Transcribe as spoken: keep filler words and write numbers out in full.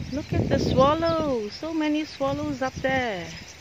Look at the swallows. So many swallows up there.